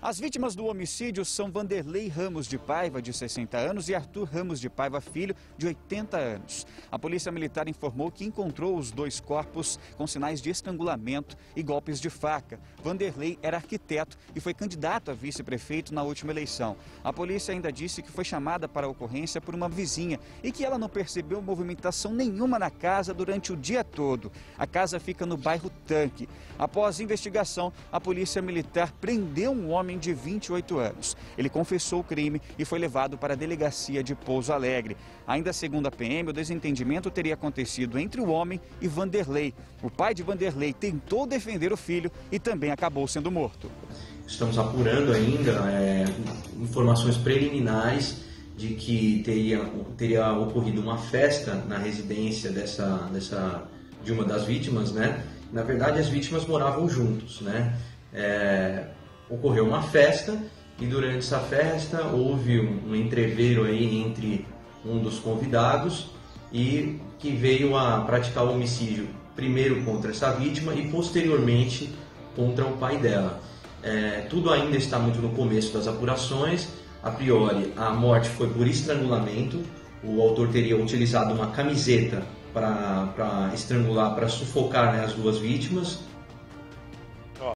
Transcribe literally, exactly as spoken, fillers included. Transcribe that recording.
As vítimas do homicídio são Vanderlei Ramos de Paiva, de sessenta anos, e Arthur Ramos de Paiva Filho, de oitenta anos. A Polícia Militar informou que encontrou os dois corpos com sinais de estrangulamento e golpes de faca. Vanderlei era arquiteto e foi candidato a vice-prefeito na última eleição. A polícia ainda disse que foi chamada para a ocorrência por uma vizinha e que ela não percebeu movimentação nenhuma na casa durante o dia todo. A casa fica no bairro Tanque. Após investigação, a Polícia Militar prendeu um homem de vinte e oito anos. Ele confessou o crime e foi levado para a delegacia de Pouso Alegre. Ainda segundo a P M, o desentendimento teria acontecido entre o homem e Vanderlei. O pai de Vanderlei tentou defender o filho e também acabou sendo morto. Estamos apurando ainda é, informações preliminares de que teria, teria ocorrido uma festa na residência dessa, dessa, de uma das vítimas, né? Na verdade, as vítimas moravam juntos, né? É, ocorreu uma festa e durante essa festa houve um, um entreveiro aí entre um dos convidados e que veio a praticar o homicídio primeiro contra essa vítima e posteriormente contra o pai dela. É, tudo ainda está muito no começo das apurações. A priori, a morte foi por estrangulamento. O autor teria utilizado uma camiseta para estrangular, para sufocar, né, as duas vítimas.